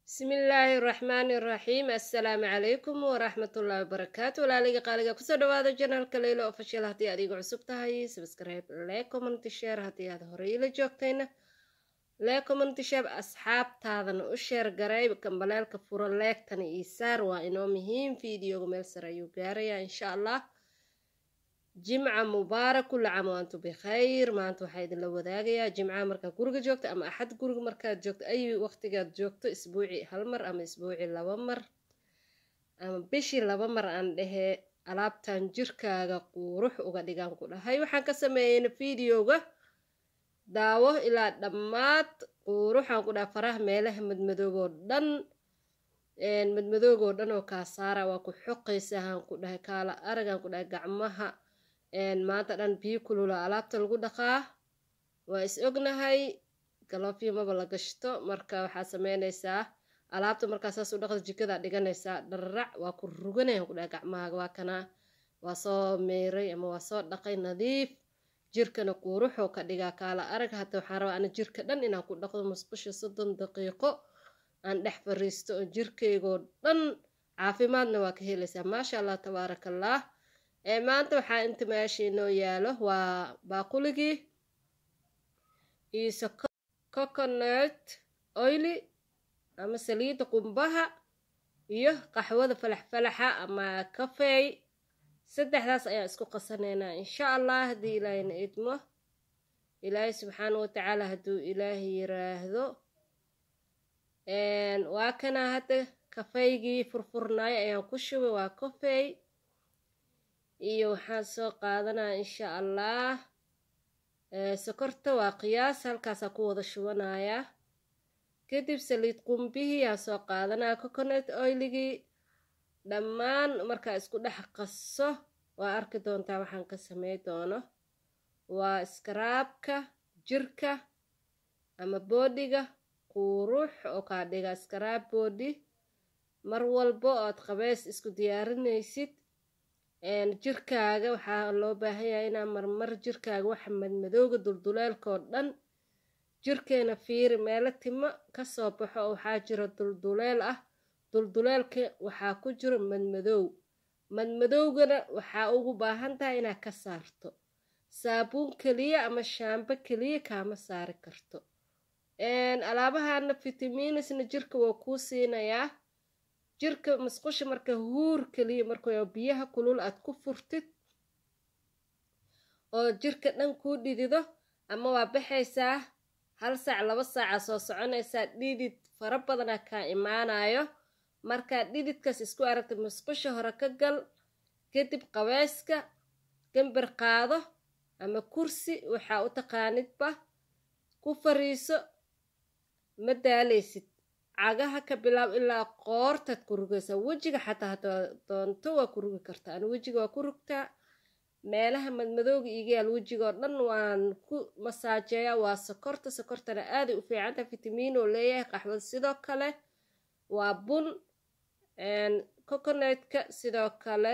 بسم الله الرحمن الرحيم. السلام عليكم ورحمة الله وبركاته. ولا لقى قالقى كسر هذا جنال كليلو أوفيشال هاتي أديك عصبت هاي سبسكرايب لايكم انتشار هاتي هذا هريلة جوكتين لايكم انتشار أصحاب هذا أشير قريب كمبلال كفور لايك تاني إيسار وإنه مهم فيديو ميل سرايو قاريا إن شاء الله. جمعة مبارك كل عام وأنتم بخير. ما أنتم حيد لو ذاقيا جمعة مركا قرق جوكت أما أحد قرق مركا جوكت أي وقت قد جوكت أسبوعي هالمر أما أسبوعي لبمر أما بشي لبمر عنده ألابتان جيركا قروح وقدقان كلها هاي وحان كسمين فيديو داوه إلى دمات قروح وقدا فراه ميله مدمدوغو دن مدمدوغو دن وكاسارا وكو حقيساها كلها كالا أرغان كلها قعمها maanta dhan biyo kulula alaabta lagu dhaqaa waa is ognahay galoofiyo maba la gashto marka waxaa sameynaysaa alaabta markaa saas u dhaqda jikada dhiganaysaa dharrac waa ku ruganayaan ku dhaha gacmahaaga waa kana waa soo meeray ama waa soo dhaqay nadiif jirkana quruxoo ka dhigaa kaala arag hata waxaan rabaa ana jirka dhan inaan ku dhaqdo musqusha 30 daqiiqo aan dhex fariisto oo jirkaygoo dhan caafimaadna waa ka helaysaa maasha allah tabaarakallah. maanta waxaa inta meesha inoo yaalo waa baaquligii iyo coconut oily ama saliidda qumbaha iyo qaxwada falax-falaxa ama kafeey saddexdaas ayaan isku qasanaynaa insha allah haddii ilaahayna idmo ilaahay subxaanahu watacaala hadduu ilaahay yiraahdo. waa kana hadda kafeygii furfurnaayo ayaan ku shubay waa kafeey iyo waxaan soo qaadanaa insha allah sokorta waa qiyaas halkaasaa ku wada shubanaya kadib saliid qumbihii yaa soo qaadanaa coconut oiligii dhammaan markaa isku dhex qaso waa arki doontaa waxaan ka samey doono waa iskaraabka jirka ama boodhiga qurux oo kaa dhiga iskaraab boodhi mar walbo ood qabeys isku diyaarinaysid jirkaaga waxaa loo baahan yahay inaa marmar jirkaaga waxa madmadooga dulduleelkoo dhan jirkeena fiiri meelo timo kasoo baxo oo waxaa jira dulduleel ah dulduleelka waxaa ku jiro madmadowgana waxaa ugu baahan tahay inaad ka saarto saabuun keliya ama shaambo keliya kaama saari karto. alaabahana fitamiinisna jirka waa kuu siinayaa jirka musqusha marka huur kaliya markoo biyaha kulul aad ku furtid oo jirka dhan kuu dhidido ama waa baxaysaa 1 saac 2 saaca soo soconaysaa dhidid fara badan ka imaanayo marka dhididkaas isku aragtay musqusha hore ka gal kadib qabeyska gambar qaado ama kursi waxa u taqaanidba ku fariiso ma daaleysid cagaha ka bilaab ilaa qoortaad ku rugaysaa wejiga xataa doonto waa ku rugi kartaa ana wejiga waa ku rugtaa meelaha madmadooga iga yaal wejigoo dhan waan ku masaajeeyaa waa sokortana aaday u fiicantahay fitamiin oo leeyahay qaxwada sidoo kale waa bun coconutka sidoo kale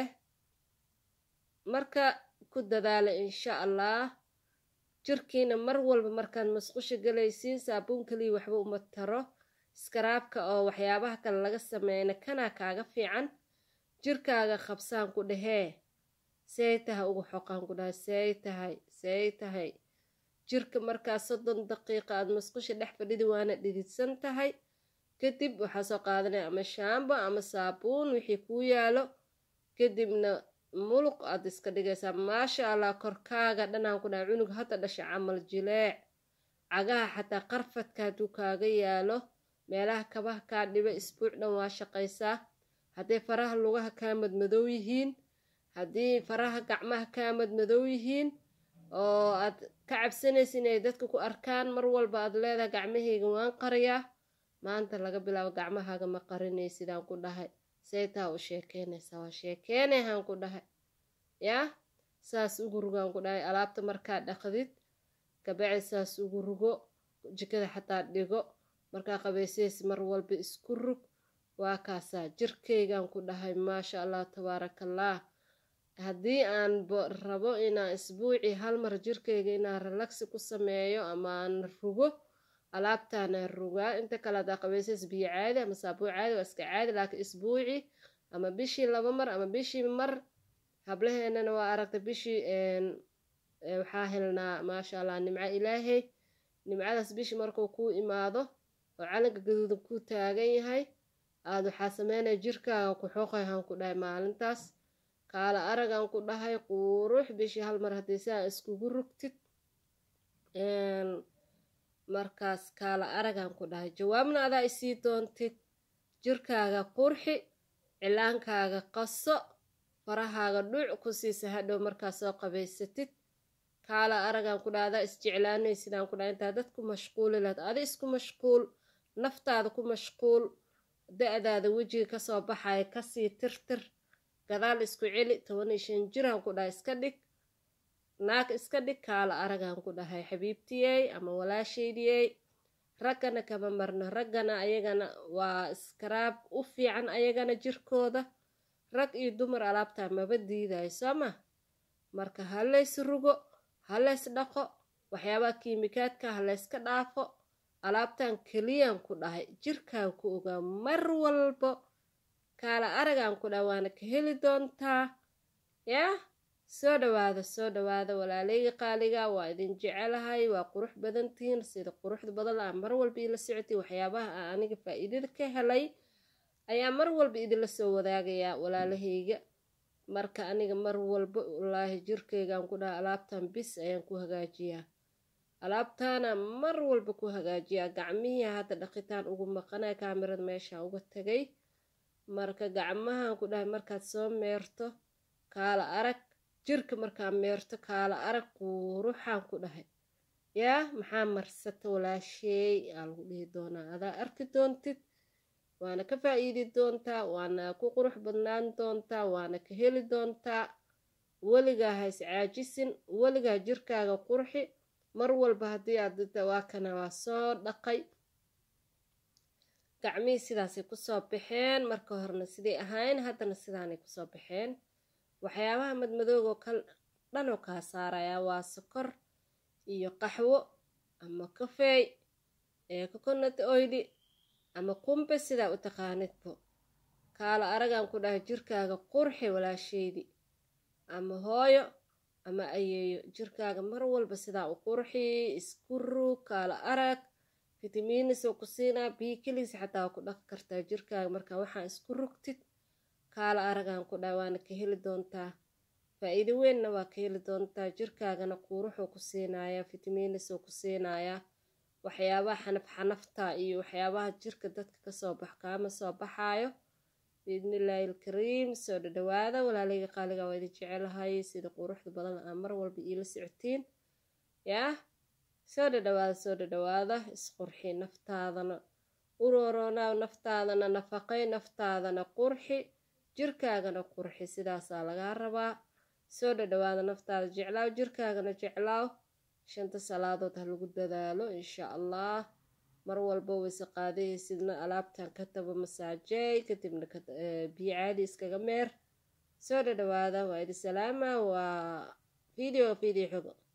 marka ku dadaala insha allah jirkiina mar walba markaad musqusha galaysiin saabuun kaliya waxba uma taro iskaraabka oo waxyaabaha kale laga sameeyna kana kaaga fiican jirkaaga qabsaan ku dhahee seetaha ugu xoqaan ku dhahay seetahay jirka markaa 30 daqiiqo aad musqusha dhex fadhidi waana dhididsan tahay kadib waxaa soo qaadanaya ama shaambo ama saabuun wixii kuu yaalo kadibna muluq aad iska dhigaysaa maasha allah korkaaga dhanaan ku dhahay cunug hadda dhasha camal jileec cagaha xataa qarfadka hadduu kaaga yaalo meelaha kabaha kaa dhiba isbuuc dhan waa shaqaysaa haddii faraha lugaha kaa madmadow yihiin haddii faraha gacmaha kaa madmadow yihiin oo aad ka cabsanaysa inay dadka ku arkaan mar walba aad leedahay gacmahayga waan qariyaa maanta laga bilaabo gacmahaaga ma qarinaysidaan ku dhahay saytaa u sheekeynaysaa waa sheekeynahaan ku dhahay yaa saas ugu rugaan ku dhahay alaabta markaa dhaqdid kabaci saas ugu rugo jikada xataa dhigo markaa qabaysays mar walba isku rug waa kaasaa jirkaygaan ku dhahay maasha allah tabaarakallah. haddii aan rabo inaan isbuuci hal mar jirkayga inaan relaxi ku sameeyo ama aan rugo alaabtaana rugaa inta kale hadaa qabaysays biyo caadi ama saabuun caadi waa iska caadi laakiin isbuuci ama bishii 2 mar ama bishii mar hablaheenana waa aragta bishii waxaa helnaa maasha allah nimco ilaahay nimcadaas bishii markuu kuu imaado oo calanka gaduudan kuu taagan yahay aad waxaa sameynaya jirkaaga ku xooqayhaan ku dhahay maalintaas kaala aragaan ku dhahay qurux bishii hal mar haddii saa iskugu rugtid markaas kaala aragaan ku dhahay jawaabna adaa isii doontid jirkaaga qurxi cilaankaaga qaso farahaaga dhuuc ku siisa hadhow markaas soo qabaysatid kaala aragaan ku dhahay adaa isjeclaanay sidaan ku dhahay intaa dadku mashquuli lahayd adi isku mashquul naftaada ku mashquul da-daada wejiga kasoo baxaya kasii tirtir gadaal isku celi 15 jiraan ku dhahay iska dhig naag iska dhig kaala aragaan ku dhahay xabiibtiyey ama walaashaydiyey raggana kama marno raggana ayagana waa iskaraab u fiican ayagana jirkooda rag iyo dumar alaabtaa maba diidayo sooma marka halays rugo halays dhaqo waxyaabaha kiimikaadka halayska dhaafo alaabtan keliyaan ku dhahay jirkaan ku ogaa mar walbo kaala aragaan ku dhahay waana ka heli doontaa yaa soo dhawaada walaalayga qaaliga waa idin jecelahay waa qurux badantihiin sida quruxda badan la mar walba ila socotay waxyaabaha aan aniga faa'iidada ka helay ayaa mar walba idinla soo wadaagaya walaalahayga marka aniga mar walba wallaahi jirkaygaan ku dhahay alaabtan bis ayaan ku hagaajiyaa alaabtaana mar walba ku hagaajiyaa gacmihii hadda dhaqitaan ugu maqanay kaamirada meesha uga tagay marka gacmahan ku dhahay markaad soo meerto kaala arag jirka markaa meerto kaala arag quruxaan ku dhahay yaa maxaa marsata walaasheey aa lagu dhihi doonaa adaa arki doontid waana ka faa'iidi doontaa waana ku qurux badnaan doontaa waana ka heli doontaa weligaa ha is caajisin weligaa jirkaaga qurxi mar walba haddii aad waa kana waa soo dhaqay gacmihii sidaasay kusoo baxeen marka horena siday ahayn haddana sidaanay kusoo baxeen waxyaabaha madmadoogo kal dhanoo kaa saaraya waa sokor iyo qaxwo ama kafeey coconut oil ama qumbe sidaa u taqaanidbo kaala aragaan ku dhahay jirkaaga qurxi walaashaydi ama hooyo ama ayeeyo jirkaaga mar walba sidaa u qurxi isku rug kaala arag fitamiinisoo ku siinaa biyo keliis xataa ku dhaqi kartaa jirkaaga markaa waxaa isku rugtid kaala aragaan ku dhahay waana ka heli doontaa faa'iido weynna waa ka heli doontaa jirkaagana quruxuu ku siinayaa fitamiinisoo ku siinayaa waxyaabaha xanafta iyo waxyaabaha jirka dadka kasoo bax kaama soo baxaayo biidnillaahi alkariim soo dhawaada walaalayga qaaliga waa idin jecelahay sida quruxda badan aa mar walba iila socotiin yaa soo dhawaada isqurxi naftaadana urooroonaa naftaadana nafaqay naftaadana qurxi jirkaagana qurxi sidaasaa lagaa rabaa soo dhawaada naftaada jeclaaw jirkaagana jeclaaw 5 salaadood ha lagu dadaalo insha allah mar walba wayse qaadaysidna alaabtan ka tabo masaajay kadibna biyo caadi iskaga meer soo dhawaada waa idin salaama waa video xogo